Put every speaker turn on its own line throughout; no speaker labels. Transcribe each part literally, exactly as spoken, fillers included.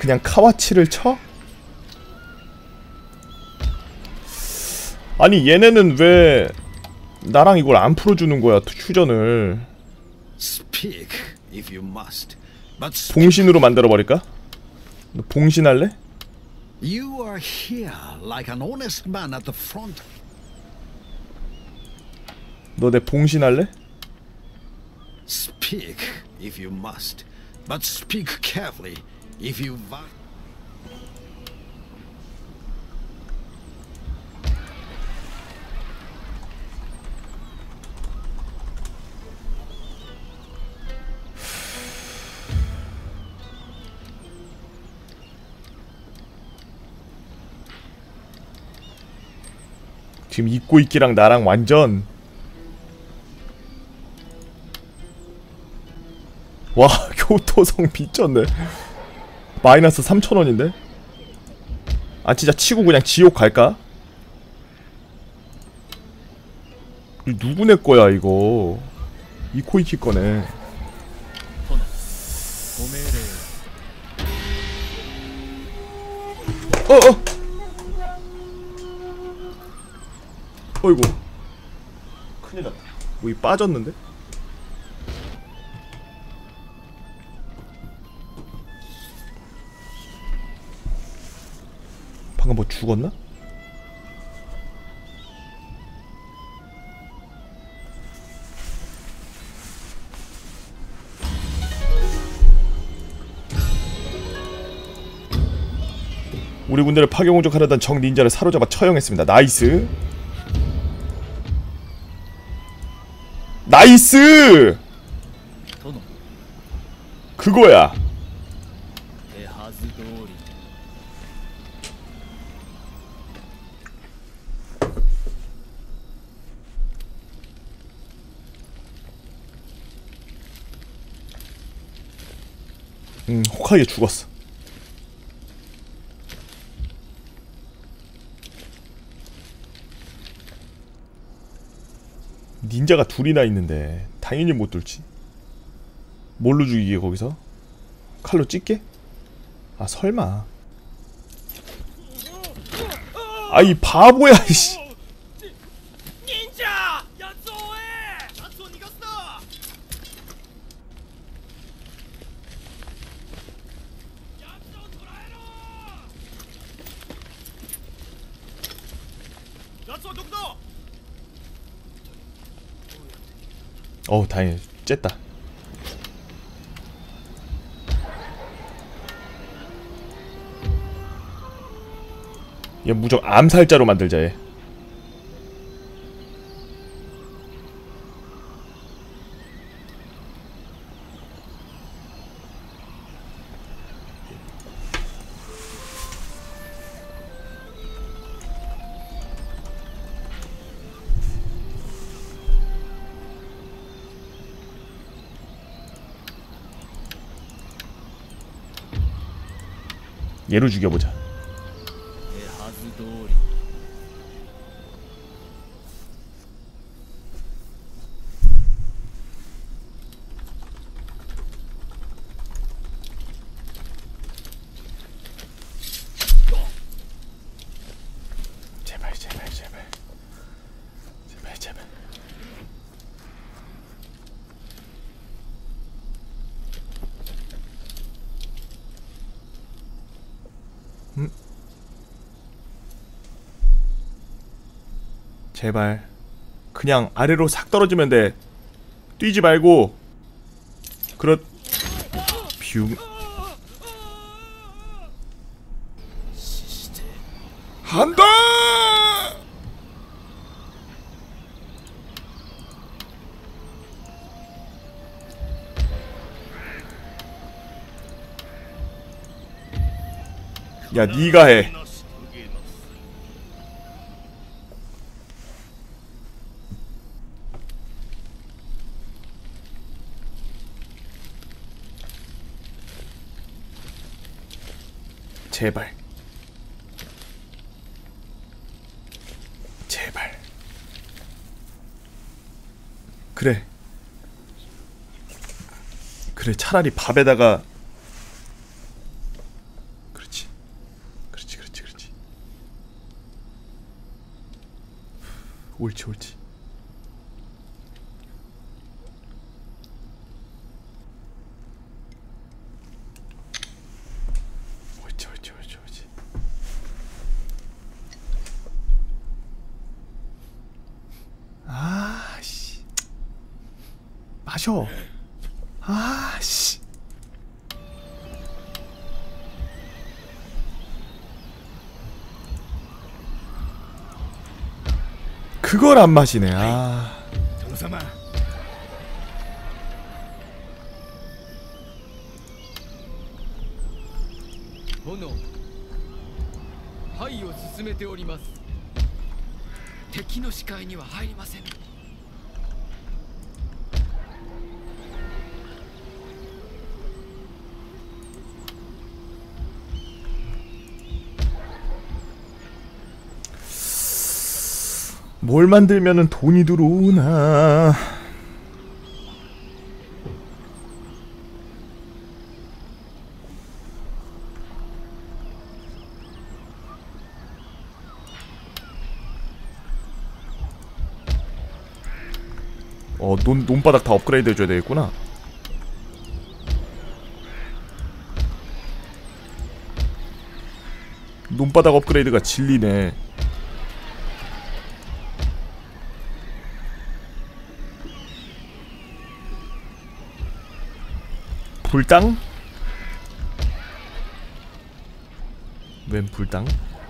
그냥 카와치를 쳐? 아니 얘네는 왜 나랑 이걸 안 풀어주는 거야 휴전을. 봉신으로 만들어버릴까? 너 봉신할래?
You are here like an honest man at the front.
너 내 봉신할래?
Speak if you must, but speak carefully if you want.
지금 입고 있기랑 나랑 완전 와 교토성 미쳤네. 마이너스 삼천 원인데? 아 진짜 치고 그냥 지옥 갈까? 누구네 거야 이거. 이코이키 거네. 어어! 어이구 큰일났다. 뭐 이 빠졌는데? 방금 뭐 죽었나? 우리 군대를 파괴 공격하려던 적 닌자를 사로잡아 처형했습니다. 나이스. 나이스! 그거야. 음, 호카게 죽었어. 닌자가 둘이나 있는데 당연히 못 뚫지. 뭘로 죽이게 거기서? 칼로 찢게? 아 설마. 아 이 바보야 이씨. 닌자! 어우 다행히 쨌다. 얘 무조건 암살자로 만들자 얘. 얘로 죽여보자. 제발 제발 제발 제발 제발. 음? 제발 그냥 아래로 싹 떨어지면 돼. 뛰지 말고. 그렇 뷰 한다. 야 니가 해. 제발 제발. 그래 그래 차라리 밥에다가 그렇지 그렇지 그렇지. 옳지 옳지. 옳지 옳지 옳지 옳지. 아씨 마셔. 아씨 그걸 안 마시네. 아.
殿様
殿範囲を進めております。敵の視界には入りません。
뭘 만들면은 돈이 들어오나. 어, 논, 논바닥 다 업그레이드 해줘야 되겠구나. 논바닥 업그레이드가 진리네. 불당? 웬 불당?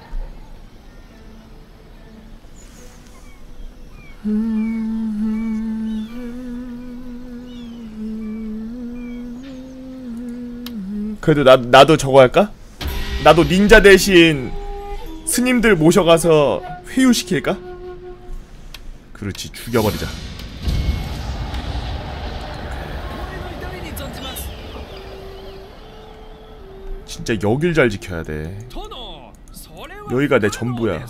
그래도 나, 나도 저거 할까? 나도 닌자 대신 스님들 모셔가서 회유시킬까? 그렇지, 죽여버리자. 진짜 여길 잘 지켜야 돼. 여기가 내 전부야.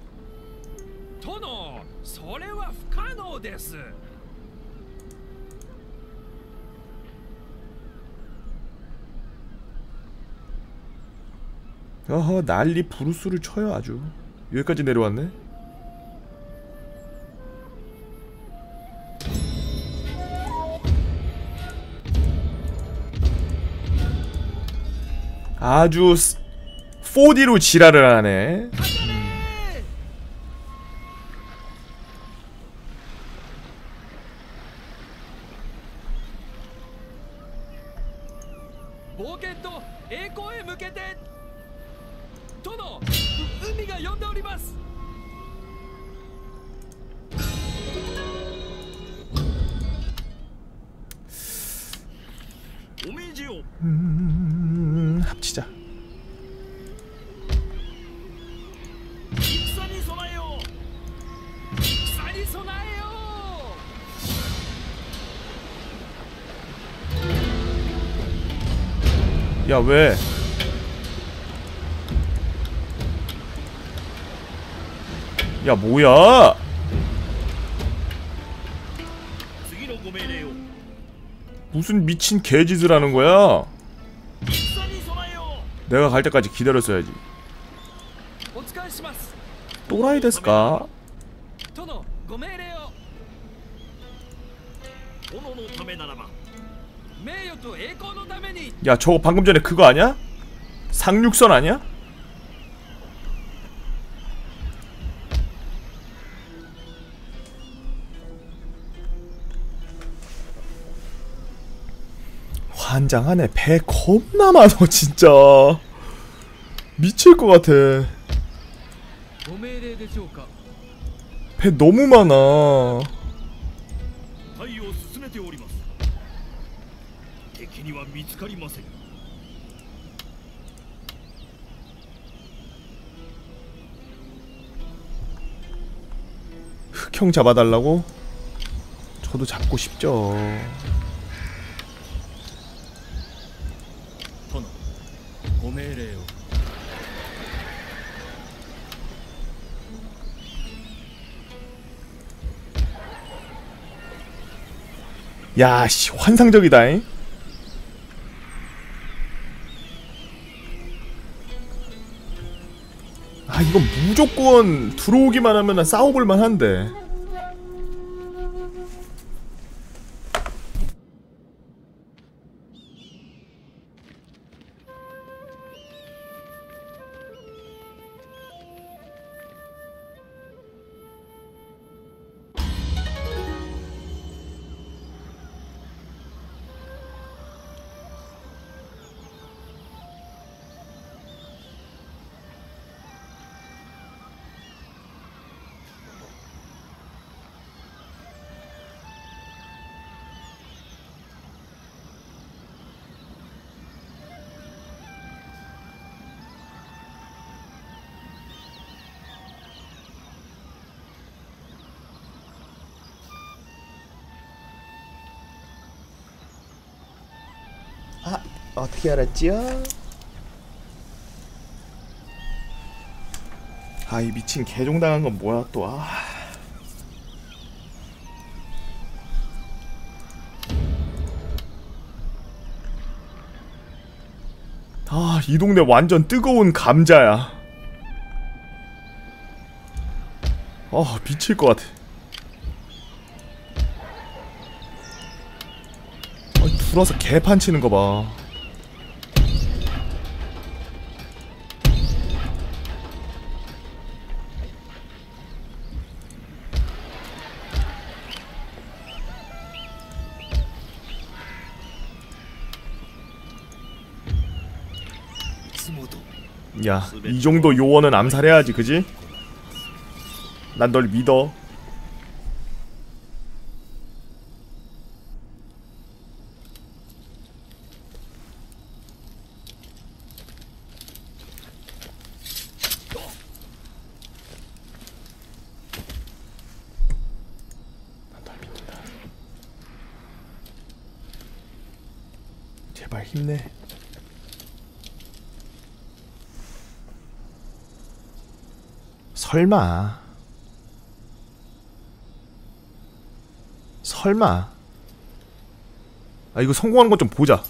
어허, 난리 부르스를 쳐요 아주. 여기까지 내려왔네. 아주 포디로 지랄을 하네. 음, 합치자. 야, 왜? 야, 뭐야? 무슨 미친 개짓을 하는 거야? 내가 갈 때까지 기다렸어야지. 또라이 데스까? 야, 저거 방금 전에 그거 아니야? 상륙선 아니야? 환장하네. 배 겁나 많아 진짜. 미칠 것 같아. 배 너무 많아. 흑형 잡아달라고? 저도 잡고 싶죠. 야, 씨, 환상적이다잉. 아 이건 무조건 들어오기만 하면 싸워볼만 한데. 아, 어떻게 알았지요? 아, 이 미친 개종당한 건 뭐야 또. 아. 아, 이 동네 완전 뜨거운 감자야. 아, 미칠 것 같아. 들어와서 개판 치는 거 봐. 야, 이 정도 요원은 암살해야지, 그지? 난 널 믿어. 제발 힘내. 설마 설마 아 이거 성공하는 것 좀 보자.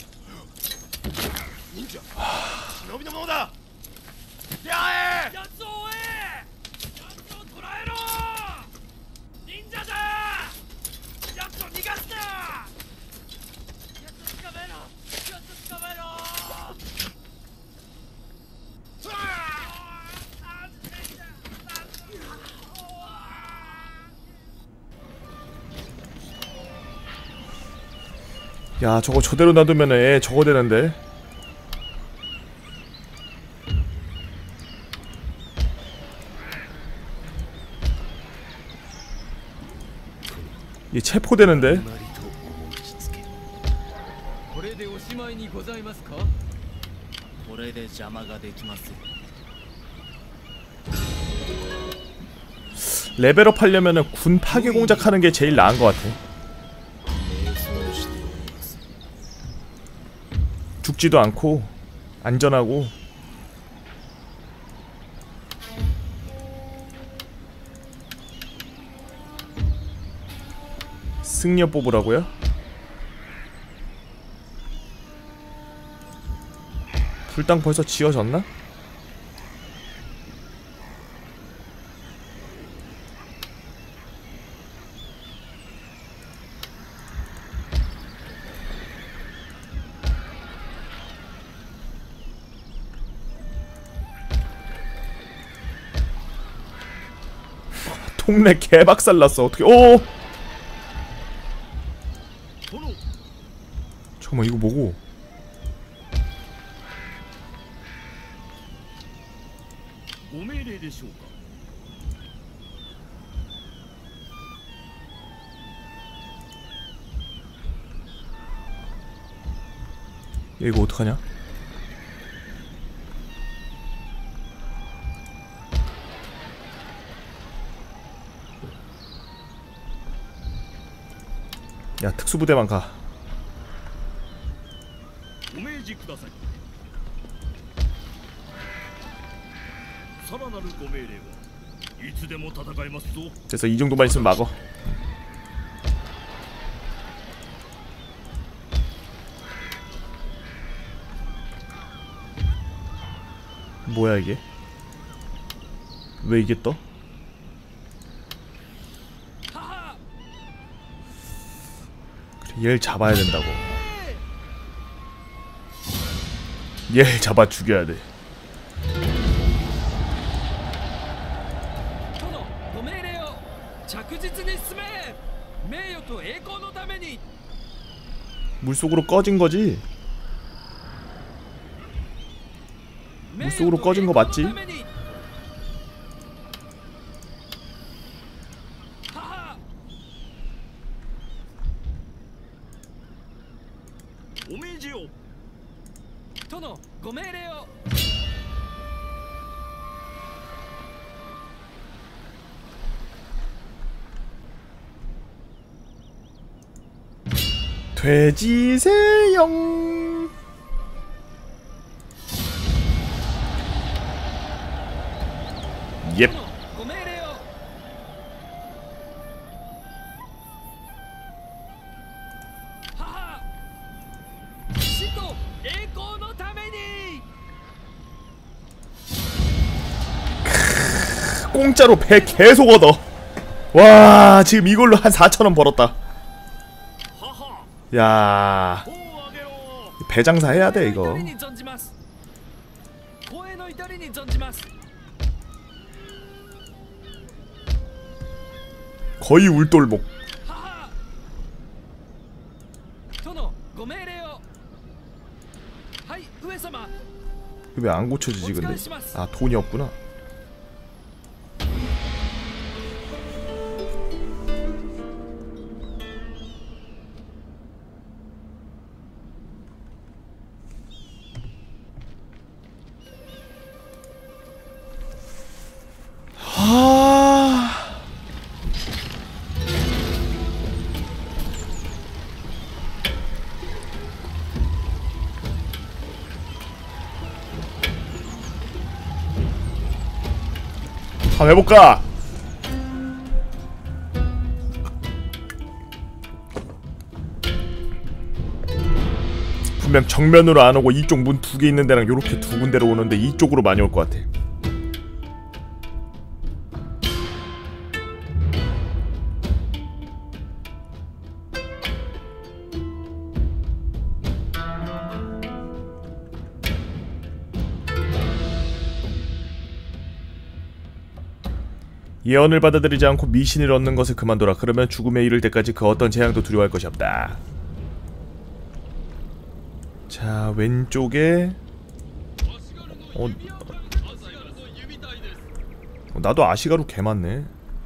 야 저거 저대로 놔두면 애 저거 되는데. 얘 체포되는데. 레벨업 하려면은 군 파괴 공작하는 게 제일 나은 것 같아. 죽지도 않고 안전하고. 승려 뽑으라고요? 불당 벌써 지어졌나? 동네 개박살났어. 어떻게? 오! 잠깐만 이거 뭐고? 얘 이거 어떡하냐? 야 특수부대만 가. 그래서 이 정도만 있으면 막어. 뭐야 이게? 왜 이게 떠? 그래, 얘를 잡아야 된다고. 얘를 잡아 죽여야 돼.
殿ご命令を着実に進め。名誉と栄光のために。
물속으로 꺼진 거지? 물속으로 꺼진 거 맞지?
오메지요.
殿ご命令を。
돼지새용. 옙.
ご命令を。母死と栄光のために。
공짜로 배 계속 얻어. 와, 지금 이걸로 한 사천 원 벌었다. 야, 배장사 해야 돼 이거. 거의 울돌목. 왜 안 고쳐지지 근데? 아, 돈이 없구나. 한번 해볼까? 분명 정면으로 안 오고 이쪽 문 두 개 있는 데랑 요렇게 두 군데로 오는데 이쪽으로 많이 올 것 같아. 예언을 받아들이지 않고 미신을 얻는 것을 그만둬라. 그러면 죽음에 이를 때까지 그 어떤 재앙도 두려워할 것이 없다. 자, 왼쪽에 어, 어 나도 아시가루 개 많네.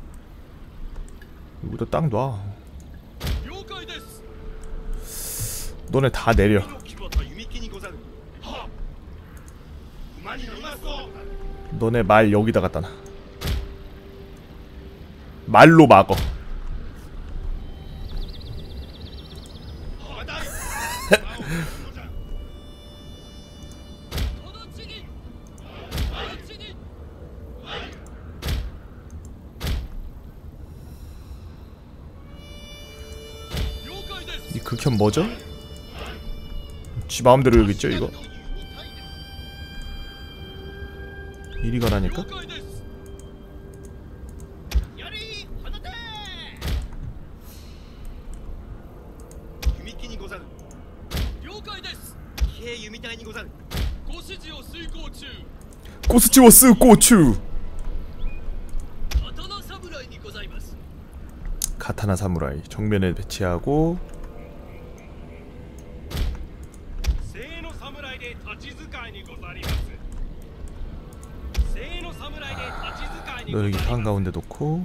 여기다 딱 놔. 너네 다 내려. 너네 말 여기다 갖다 놔. 말로 막어. 이 극혐 뭐죠? 지 마음대로 여기있죠 이거? 이리 가라니까? 고스치워스 고추. 카타나 사무라이 정면에 배치하고. 너 여기 한가운데 놓고.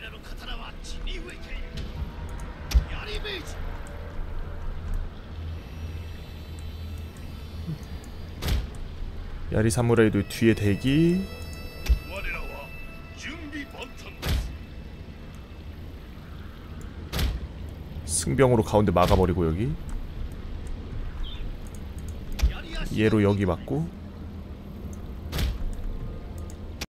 야리 사무라이도 뒤에 대기. 승병으로 가운데 막아버리고 여기 얘로 여기 맞고.